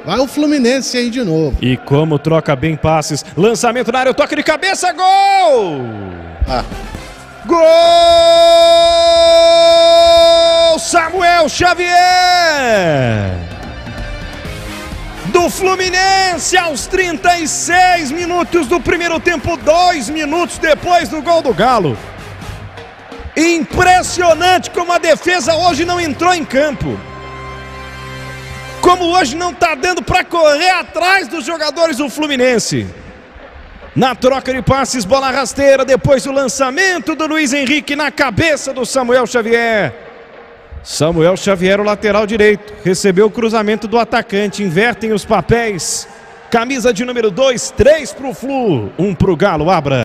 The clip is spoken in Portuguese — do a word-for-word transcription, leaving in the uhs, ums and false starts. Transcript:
Vai o Fluminense aí de novo. E como troca bem passes. Lançamento na área, toque de cabeça, gol! Ah. Gol! Samuel Xavier! Do Fluminense aos trinta e seis minutos do primeiro tempo, dois minutos depois do gol do Galo. Impressionante como a defesa hoje não entrou em campo. Como hoje não está dando para correr atrás dos jogadores do Fluminense. Na troca de passes, bola rasteira, depois do lançamento do Luiz Henrique na cabeça do Samuel Xavier. Samuel Xavier, o lateral direito, recebeu o cruzamento do atacante, invertem os papéis. Camisa de número dois, três para o Flu, um para o Galo, Abra.